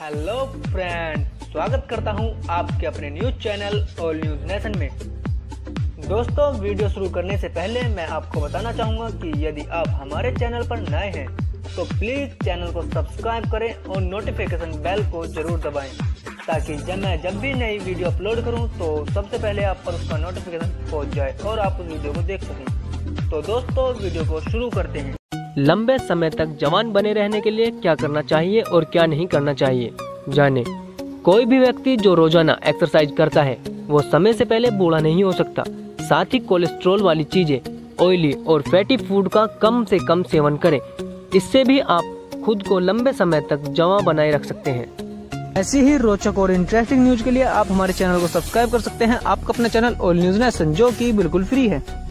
Hello friend, स्वागत करता हूं आपके अपने news channel All News Nation में। दोस्तों, वीडियो शुरू करने से पहले मैं आपको बताना चाहूंगा कि यदि आप हमारे चैनल पर नए हैं तो प्लीज चैनल को सब्सक्राइब करें और नोटिफिकेशन बेल को जरूर दबाएं ताकि जब भी नई वीडियो अपलोड करूं तो सबसे पहले आप पर उसका नोटिफिकेशन पहुंच जाए और आप उस वीडियो को देख सकें। तो दोस्तों, वीडियो को शुरू करते हैं। लंबे समय तक जवान बने रहने के लिए क्या करना चाहिए और क्या नहीं करना चाहिए, जाने। कोई भी व्यक्ति जो रोजाना एक्सरसाइज करता है वो समय से पहले बूढ़ा नहीं हो सकता। साथ ही कोलेस्ट्रॉल वाली चीजें, ऑयली और फैटी फूड का कम से कम सेवन करें। इससे भी आप खुद को लंबे समय तक जवां बनाए रख सकते हैं। ऐसी ही रोचक और इंटरेस्टिंग न्यूज के लिए आप हमारे चैनल को सब्सक्राइब कर सकते हैं। आपका अपना चैनल ऑल न्यूज नेशन, जो कि बिल्कुल फ्री है।